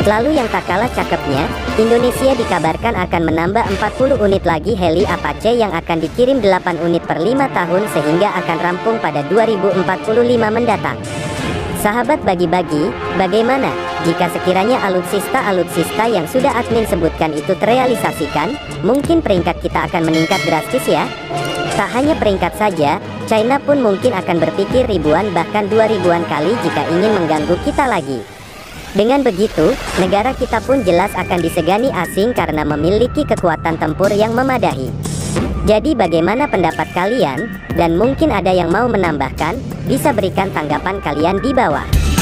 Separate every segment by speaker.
Speaker 1: Lalu yang tak kalah cakepnya, Indonesia dikabarkan akan menambah 40 unit lagi heli Apache yang akan dikirim 8 unit per 5 tahun sehingga akan rampung pada 2045 mendatang. Sahabat bagi-bagi, bagaimana jika sekiranya alutsista yang sudah admin sebutkan itu terrealisasikan? Mungkin peringkat kita akan meningkat drastis ya. Tak hanya peringkat saja, China pun mungkin akan berpikir ribuan bahkan 2000-an kali jika ingin mengganggu kita lagi. Dengan begitu, negara kita pun jelas akan disegani asing karena memiliki kekuatan tempur yang memadai. Jadi bagaimana pendapat kalian? Dan mungkin ada yang mau menambahkan, bisa berikan tanggapan kalian di bawah.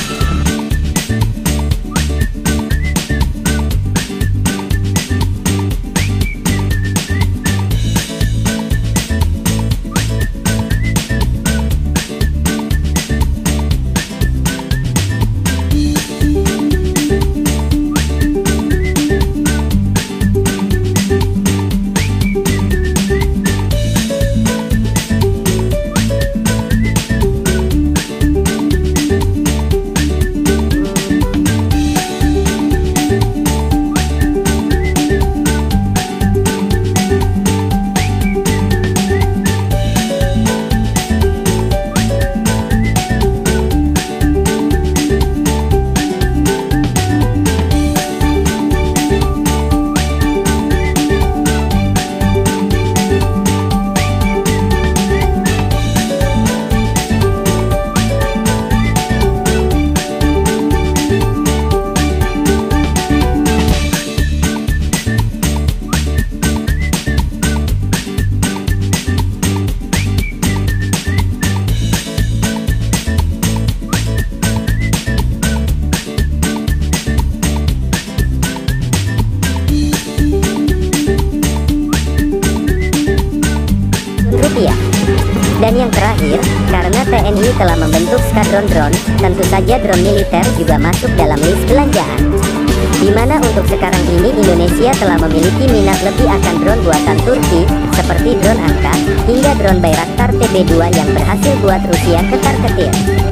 Speaker 1: Dan yang terakhir, karena TNI telah membentuk skadron drone, tentu saja drone militer juga masuk dalam list belanjaan. Dimana untuk sekarang ini Indonesia telah memiliki minat lebih akan drone buatan Turki, seperti drone Anka, hingga drone Bayraktar TB2 yang berhasil buat Rusia ketar-ketir.